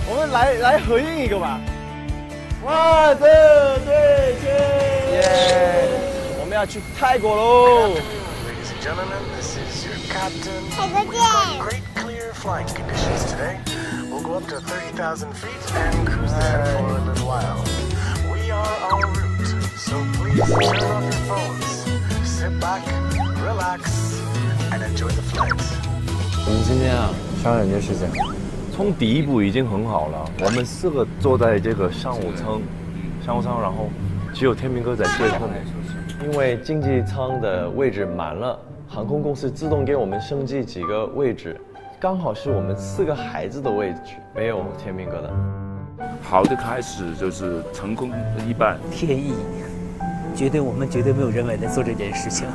我们来合影一个吧。哇，这对切！耶！我们要去泰国喽。 Ladies and gentlemen, this is your captain. 泰国见。 Great clear flying conditions today. We'll go up to 30,000 feet and cruise there for a little while. We are en route, so please turn off your phones, sit back, relax, and enjoy the flight. 我们今天啊，商量一件事情。 从第一步已经很好了，我们4个坐在这个商务舱，然后只有天明哥在最后，因为经济舱的位置满了，航空公司自动给我们升级几个位置，刚好是我们4个孩子的位置，没有天明哥的。 好的开始就是成功的一半。 天意，我们绝对没有人为的做这件事情。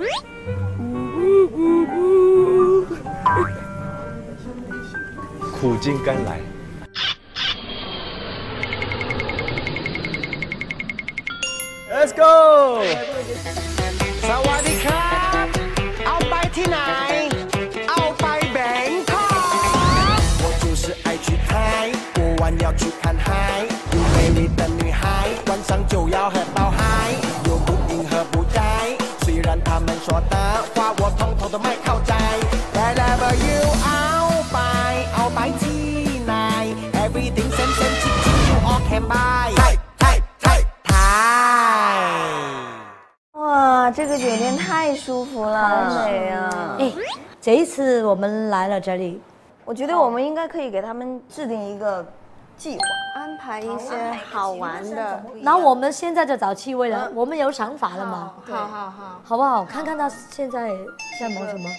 苦尽甘来。Let's go！ สวัสดีครับเอาไปที่ไหนเอาไปแบงคอก我就是爱去拍过完要去看海有美丽的女孩晚上就要和到海有不应和不该虽然他们说的话我通通都ไม่เข้าใจ Wherever you เอาไปที่ไหน Everything same ชิคๆ you all can buy ไทย哇，这个酒店太舒服了，好美啊！ 哎，这一次我们来了这里， 我觉得我们应该可以给他们制定一个计划， 安排一些好玩的。 那我们现在就找戚薇了，我们有想法了吗？ 好， 好不好？看看他现在在忙什么。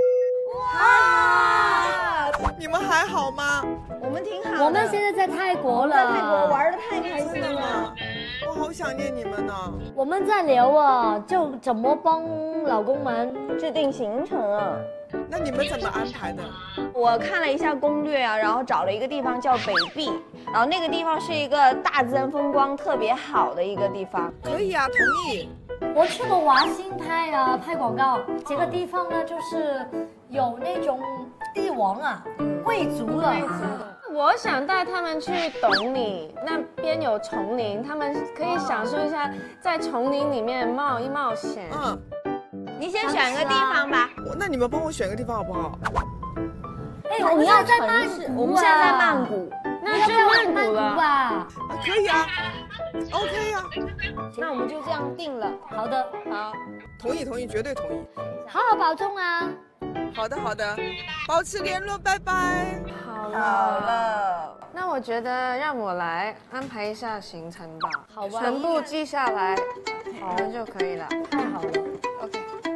哇，你们还好吗？ 我们挺好的。 我们现在在泰国了， 在泰国玩得太开心了。 我好想念你们呢。 我们在聊啊，就怎么帮老公们制定行程啊。 那你们怎么安排的？ 我看了一下攻略啊，然后找了一个地方叫北壁，然后那个地方是一个大自然风光特别好的一个地方。 可以啊，同意。 我去过华兴拍广告，这个地方呢就是有那种帝王啊，贵族了。 我想带他们去董里，那边有丛林，他们可以享受一下在丛林里面冒险。 你先选个地方吧。 那你们帮我选个地方好不好？ 哎，我们要在曼谷， 我们现在在曼谷， 那就曼谷了吧？ 可以啊 ，OK 啊。 那我们就这样定了。 好的， 好，同意，绝对同意。 好好保重啊。 好的，保持联络，拜拜。 好了，那我觉得让我来安排一下行程吧。 好吧， 全部记下来，好了就可以了。 太好了 ，OK。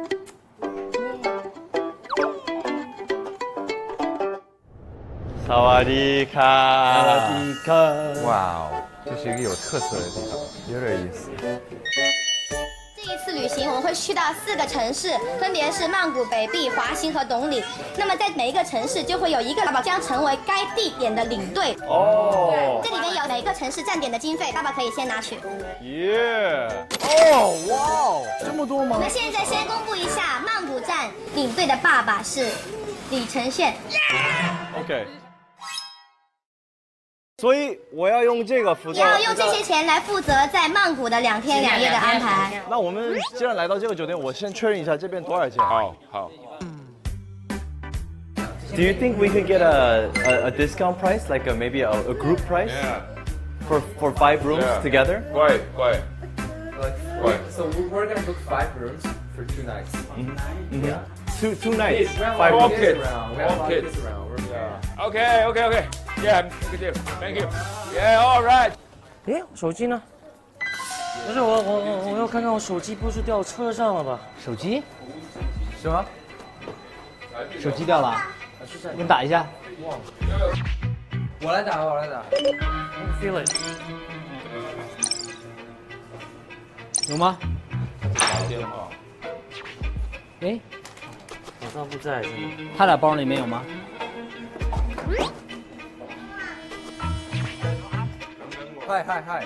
萨瓦迪卡， 萨瓦迪卡。 哇哦，这是一个有特色的地方，有点意思。 这一次旅行我们会去到4个城市，分别是曼谷、北壁、华兴和董里。那么在每一个城市就会有一个爸爸将成为该地点的领队。 哦， 这里面有每个城市站点的经费，爸爸可以先拿取。 耶！哦，哇哦，这么多吗？ 那现在先公布一下，曼谷站领队的爸爸是李承宪。 OK。所以我要用这个负责， 你要用这些钱来负责在曼谷的2天2夜的安排。 那我们既然来到这个酒店，我先确认一下这边多少钱。 好。 Do you think we could get a discount price, like maybe a group price? Yeah. For 5 rooms together? 贵。 So we're gonna book 5 rooms for 2 nights. Yeah. Two nights. 5 All kids kids. around. We have a lot of All kids around. Okay. Yeah, good deal. Thank you. Yeah, all right. 哎，手机呢？不是我要看看我手机，不是掉车上了吧？ 手机？什么？手机掉了？你打一下。 我来打。 Feel it。 有吗？ 电话。 哎， 老大不在，真的。 他俩包里面有吗？ Hi.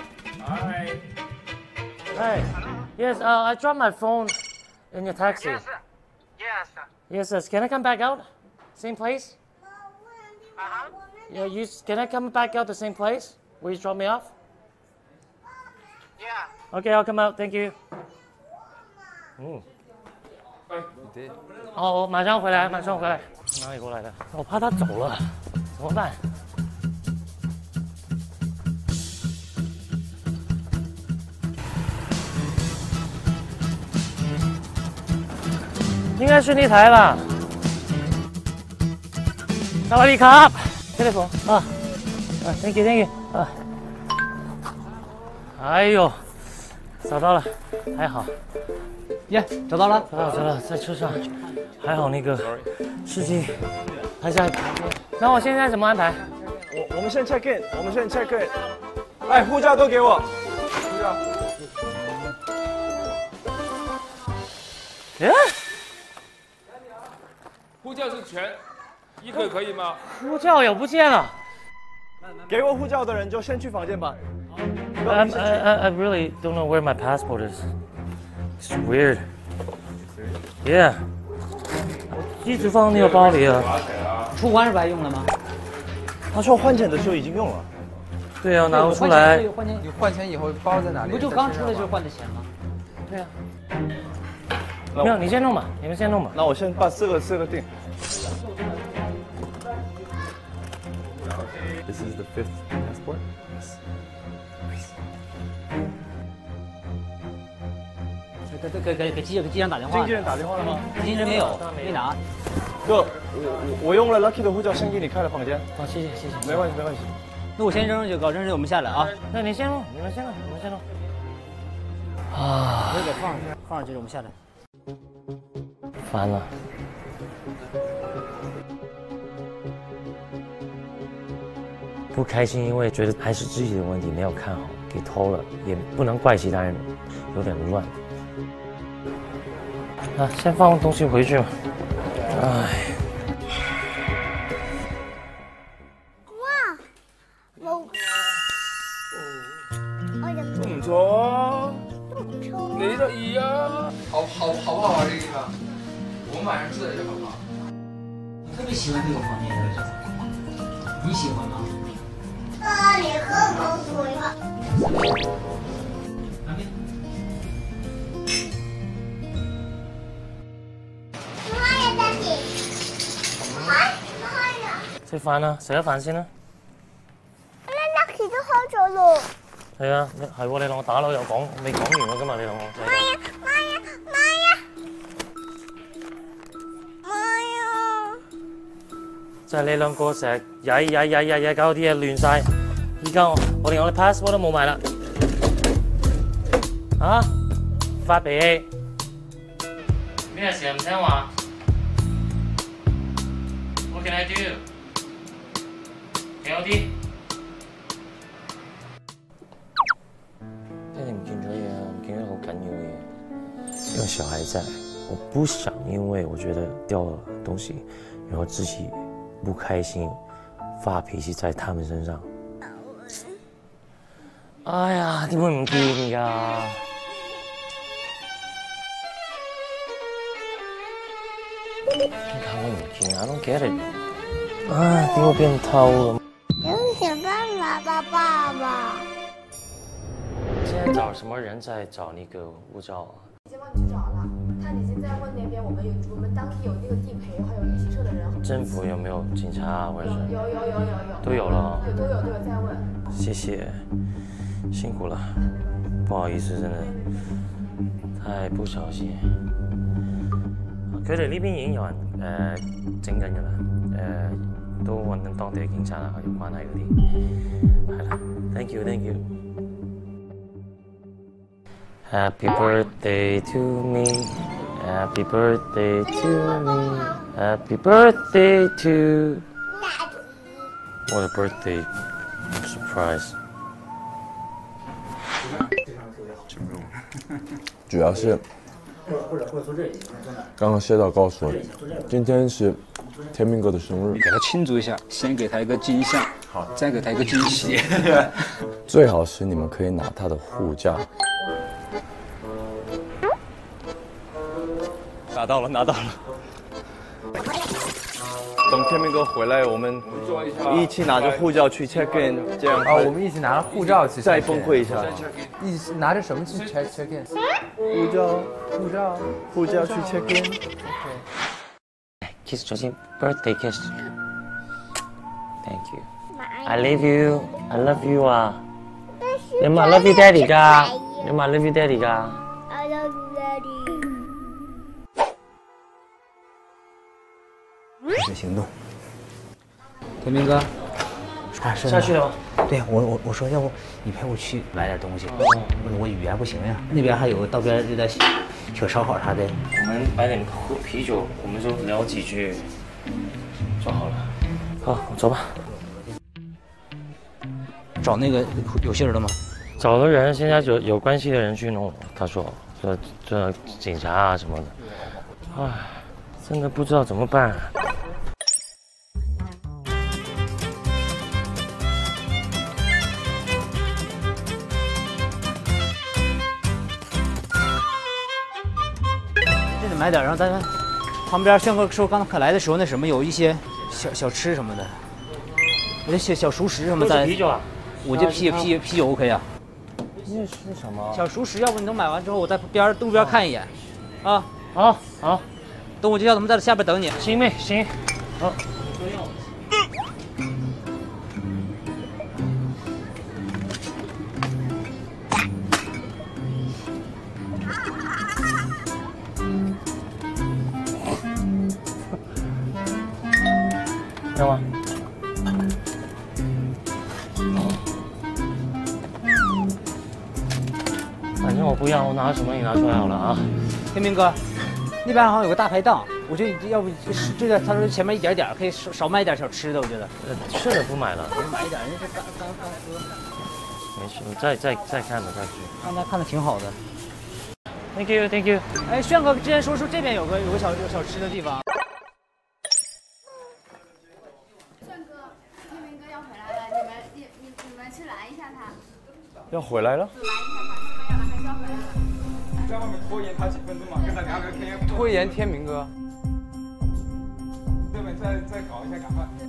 Hey. Yes, I dropped my phone in your taxi. Yes. Can I come back out? Same place? Yeah, can I come back out the same place? Will you drop me off? Yeah. Okay, I'll come out. Thank you. 哦，我马上回来，马上回来。哪里过来的？我怕他走了，怎么办？应该是那台吧。萨瓦迪卡 ，telephone 啊，thank you， thank you 啊。哎呦，找到了，还好。 耶，找到了， 找到了，在车上，还好那个司机还在旁边。那我现在怎么安排？ 我们先 check in， 我们先 check in。哎，护照都给我。护照。 哎， 护照是全一个可以吗？ 护照也不见了。 给我护照的人就先去房间吧。 I really don't know where my passport is. It's weird. Yeah. 我一直放那个包里啊。 出关是白用了吗？ 他说换钱的时候已经用了。 对啊，拿不出来。 你换钱以后包在哪里？ 不就刚出来就换的钱吗？ 对啊。没有，你先弄吧，你们先弄吧。 那我先把四个定。This is the 5th passport. 给机长打电话。 经纪人打电话了吗？ 经纪人没有，没拿。 哥，我用了 Lucky 的护照先给你开了房间。 好，谢谢。 没关系没关系。 那我先扔上去，扔上去我们下来啊。 那你先弄，你们先弄。 啊，这个放上去，我们下来。 烦了。不开心，因为觉得还是自己的问题，没有看好，给偷了，也不能怪其他人，有点乱。啊，先放东西回去吧。唉。 哇， 唔错，你得意啊！好不好玩这个地方？我们晚上住在这好不好？ 我特别喜欢这个房间的位置，你喜欢吗？ 你喝口水吧。 食飯啊！食咗飯先啦。 Lucky 都開咗咯。 係啊，係喎，你兩個打佬又講未講完喎，今日你兩個。就係你兩個成日曳搞啲嘢亂晒，依家我連我嘅 passport 都冇埋啦。啊！發脾氣！咩成日唔聽話 ？What can I do？ 有啲。爹哋唔見咗嘢啊！唔見咗好緊要嘅嘢。有小孩在，我不想因為我覺得掉了東西，然後自己不開心，發脾氣在他們身上。哎呀，點會唔見㗎？點解會唔見啊 ？I don't get it。啊，點會變偷咁？ 想想辦法吧，爸爸。 现在找什么人在找那个护照啊？ 已经帮你去找了，他已经在问那边我们当地有那个地陪，还有旅行社的人。 政府有没有警察啊，或者是？ 有， 都有了。 对，都有在问。 谢谢，辛苦了，不好意思，真的太不小心。佢哋呢邊已經有人整緊㗎啦，都揾緊當地嘅警察啦，有關係嗰啲，係啦 ，thank you。Happy birthday to me, happy birthday to me, happy birthday to. What a birthday surprise! 主要是刚刚谢导告诉我，今天是天明哥的生日， 给他庆祝一下，先给他一个惊吓，好，再给他一个惊喜。 最好是你们可以拿他的护照。 拿到了。 等天明哥回来，我们一起拿着护照去 check in， 这样啊，我们一起拿着护照去再崩溃一下。 一起拿着什么去 check in？ 护照去 check in。 Kiss 首先 birthday kiss。Thank you。I love you。I love you 啊。你有冇 love you daddy 噶？有冇 love you daddy 噶 ？I love you daddy。 开始行动。天明哥， 下去了吗？ 对我说，要不你陪我去买点东西？我语言不行呀。那边还有道边有点小烧烤啥的。 我们买点啤酒，我们就聊几句就好了。好，走吧。 找那个有信儿了吗？ 找了人，现在有关系的人去弄。他说这警察啊什么的。唉，真的不知道怎么办。 这得买点，然后咱们旁边像说刚才来的时候那什么有一些小吃什么的，有些小熟食什么的。 啤酒啊？ 我这啤酒 OK 啊。 那是什么？ 小熟食，要不你等买完之后，我在路边看一眼，啊。 好。 等我就叫他们在下边等你。 行妹，行。好。要吗？反正我不要，我拿什么你拿出来好了啊。 天明哥，那边好像有个大排档，我觉得要不就在他说前面一点可以少买一点小吃的，我觉得。 吃的不买了。 买一点，人家是刚喝。 没事，我再看吧，再去。 刚才看的挺好的。 Thank you。 哎，炫哥之前说这边有个小吃的地方。 要回来了？ 在外面拖延他几分钟嘛，跟他聊聊天。 拖延天明哥。 这边再搞一下，赶快。